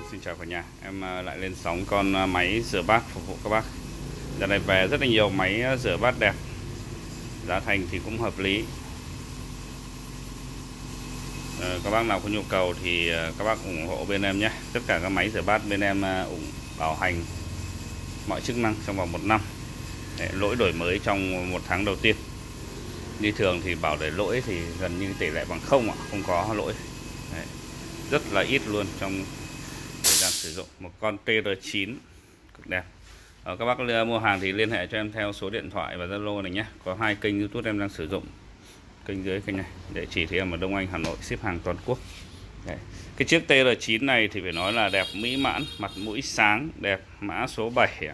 Xin chào cả nhà, em lại lên sóng con máy rửa bát phục vụ các bác. Giờ này về rất là nhiều máy rửa bát đẹp, giá thành thì cũng hợp lý. Các bác nào có nhu cầu thì các bác ủng hộ bên em nhé. Tất cả các máy rửa bát bên em bảo hành mọi chức năng trong vòng 1 năm. Lỗi đổi mới trong 1 tháng đầu tiên. Đi thường thì bảo để lỗi thì gần như tỷ lệ bằng không ạ, không có lỗi. Rất là ít luôn trong thời gian sử dụng. Một con TR9 cực đẹp. Các bác mua hàng thì liên hệ cho em theo số điện thoại và Zalo này nhé. Có 2 kênh YouTube em đang sử dụng. Kênh dưới kênh này, địa chỉ thì em ở Đông Anh, Hà Nội, ship hàng toàn quốc. Cái chiếc TR9 này thì phải nói là đẹp mỹ mãn, mặt mũi sáng, đẹp, mã số 7 ạ.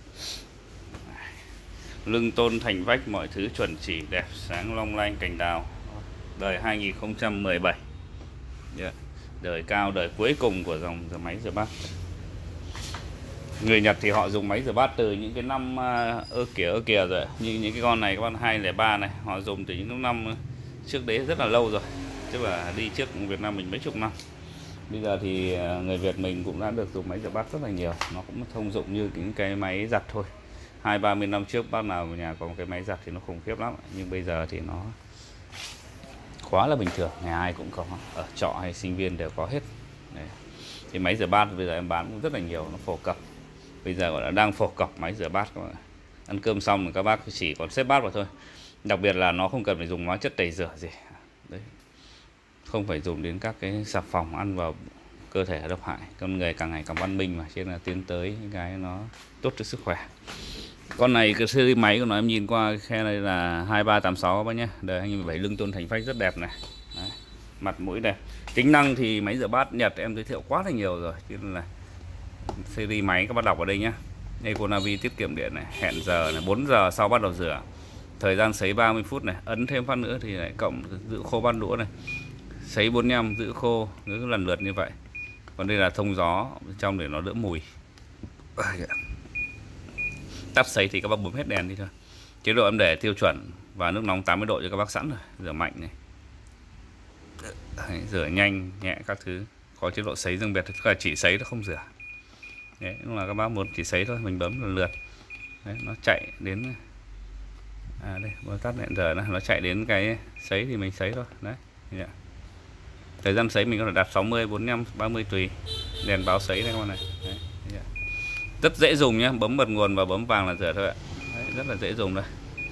Lưng tôn thành vách, mọi thứ chuẩn chỉ, đẹp, sáng long lanh, cành đào. Đời 2017. Đời cao, đời cuối cùng của dòng máy rửa bát. Người Nhật thì họ dùng máy rửa bát từ những cái năm ơ kìa rồi. Như những cái con này, các con 203 này, họ dùng từ những năm trước đấy rất là lâu rồi. Tức là đi trước Việt Nam mình mấy chục năm. Bây giờ thì người Việt mình cũng đã được dùng máy rửa bát rất là nhiều. Nó cũng thông dụng như những cái máy giặt thôi. 20-30 năm trước bác nào ở nhà có một cái máy giặt thì nó khủng khiếp lắm. Nhưng bây giờ thì nó quá là bình thường, nhà ai cũng có, ở trọ hay sinh viên đều có hết. Đấy. Thì máy rửa bát bây giờ em bán cũng rất là nhiều, nó phổ cập. Bây giờ gọi là đang phổ cập máy rửa bát. Ăn cơm xong thì các bác chỉ còn xếp bát vào thôi. Đặc biệt là nó không cần phải dùng hóa chất tẩy rửa gì. Đấy. Không phải dùng đến các cái xà phòng ăn vào cơ thể độc hại. Con người càng ngày càng văn minh mà, cho nên là tiến tới những cái nó tốt cho sức khỏe. Con này cái series máy của nó em nhìn qua khe này là 2386 các bác nhé. Đời 2017, lưng tôn thành vách rất đẹp này. Đấy. Mặt mũi đẹp. Tính năng thì máy rửa bát Nhật em giới thiệu quá là nhiều rồi, cho nên là series máy các bác đọc ở đây nhé. Econavi tiết kiệm điện này, hẹn giờ này, 4 giờ sau bắt đầu rửa. Thời gian sấy 30 phút này, ấn thêm phát nữa thì lại cộng giữ khô bát đũa này. Sấy 45 giữ khô, cứ lần lượt như vậy. Còn đây là thông gió bên trong để nó đỡ mùi. Tắt sấy thì các bác bấm hết đèn đi thôi. Chế độ em để tiêu chuẩn và nước nóng 80 độ cho các bác sẵn rồi. Rửa mạnh này. Đấy, rửa nhanh, nhẹ các thứ. Có chế độ sấy riêng biệt, tức là chỉ sấy nó không rửa. Đấy, lúc là các bác muốn chỉ sấy thôi, mình bấm lần lượt. Đấy, nó chạy đến đây, bấm tắt đèn giờ nó chạy đến cái sấy thì mình sấy thôi. Đấy. Thời gian sấy mình có thể đặt 60, 45, 30 tùy. Đèn báo sấy này các bạn này. Đấy. Rất dễ dùng nhé, bấm bật nguồn và bấm vàng là rửa thôi ạ. Đấy, rất là dễ dùng đây.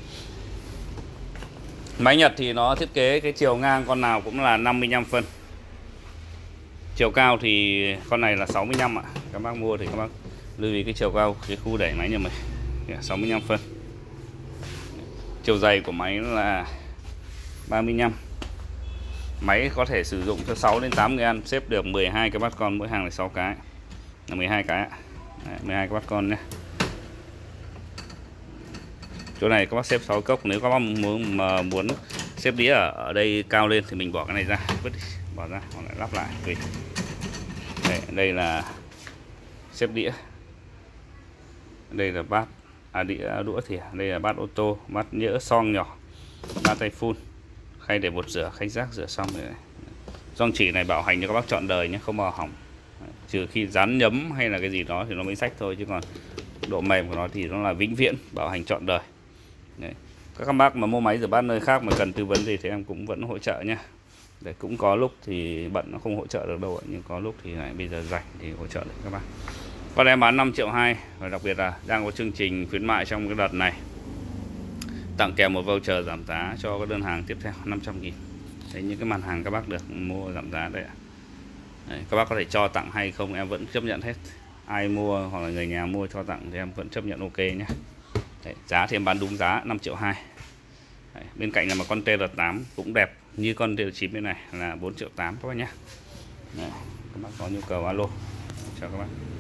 Máy Nhật thì nó thiết kế cái chiều ngang con nào cũng là 55 phân. Chiều cao thì con này là 65 ạ. Các bác mua thì các bác lưu ý cái chiều cao cái khu đẩy máy nhà mình 65 phân. Chiều dày của máy là 35. Máy có thể sử dụng cho 6 đến 8 người ăn, xếp được 12 cái bát con, mỗi hàng là 6 cái. Là 12 cái ạ. Đấy, 12 cái bát con nhé. Chỗ này các bác xếp 6 cốc. Nếu các bác muốn xếp đĩa ở đây cao lên thì mình bỏ cái này ra, vứt đi, bỏ ra hoặc lại lắp lại tùy. Đây là xếp đĩa. Đây là bát đĩa đũa thìa. Đây là bát ô tô, bát nhỡ son nhỏ, bát tay phun, khay để bột rửa, khay rác rửa xong rồi. Gioăng chỉ này bảo hành cho các bác trọn đời nhé, không bao hỏng. Trừ khi dán nhấm hay là cái gì đó thì nó mới rách thôi, chứ còn độ mềm của nó thì nó là vĩnh viễn, bảo hành trọn đời. Đấy. Các bác mà mua máy rửa bát nơi khác mà cần tư vấn gì thì em cũng vẫn hỗ trợ nhé. Để cũng có lúc thì bận nó không hỗ trợ được đâu, nhưng có lúc thì lại bây giờ rảnh thì hỗ trợ được các bác. Con em bán 5,2 triệu, và đặc biệt là đang có chương trình khuyến mại trong cái đợt này, tặng kèm một voucher giảm giá cho các đơn hàng tiếp theo 500.000. Đấy, những cái mặt hàng các bác được mua giảm giá đây ạ. Đấy, các bác có thể cho tặng hay không em vẫn chấp nhận hết. Ai mua hoặc là người nhà mua cho tặng thì em vẫn chấp nhận ok nhé. Đấy, giá thì em bán đúng giá 5,2 triệu. Đấy, bên cạnh là một con TR8 cũng đẹp như con TR9 bên này là 4,8 triệu các bác nhé. Đấy, các bác có nhu cầu alo. Chào các bác.